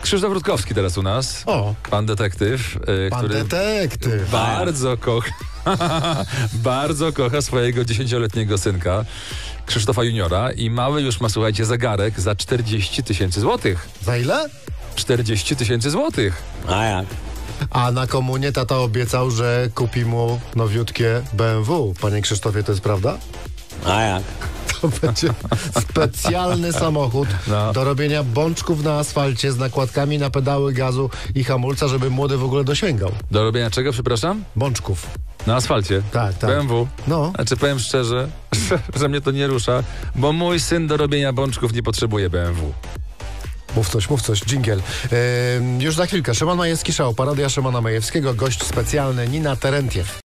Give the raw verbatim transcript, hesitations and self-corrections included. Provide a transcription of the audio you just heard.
Krzysztof Rutkowski teraz u nas. O, Pan detektyw, y, pan który detektyw. bardzo kocha, bardzo kocha swojego dziesięcioletniego synka, Krzysztofa Juniora, i mały już ma, słuchajcie, zegarek za czterdzieści tysięcy złotych. Za ile? czterdzieści tysięcy złotych. A jak? A na komunie tata obiecał, że kupi mu nowiutkie B M W. Panie Krzysztofie, to jest prawda? A jak? To będzie specjalny samochód No. do robienia bączków na asfalcie z nakładkami na pedały gazu i hamulca, żeby młody w ogóle dosięgał. Do robienia czego, przepraszam? Bączków. Na asfalcie. Tak, tak. B M W. No. Znaczy, powiem szczerze, że mnie to nie rusza, bo mój syn do robienia bączków nie potrzebuje B M W. Mów coś, mów coś, dżingiel. Yy, już za chwilkę. Szymon Majewski Show, parodia Szymona Majewskiego, gość specjalny Nina Terentiew.